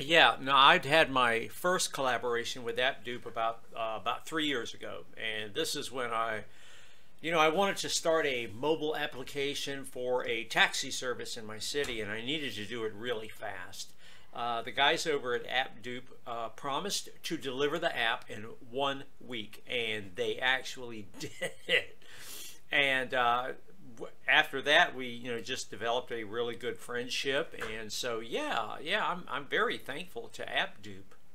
Yeah, no, I'd had my first collaboration with Appdupe about 3 years ago, and this is when I wanted to start a mobile application for a taxi service in my city, and I needed to do it really fast. The guys over at Appdupe promised to deliver the app in 1 week, and they actually did. And after that, we just developed a really good friendship, and so yeah, I'm very thankful to Appdupe.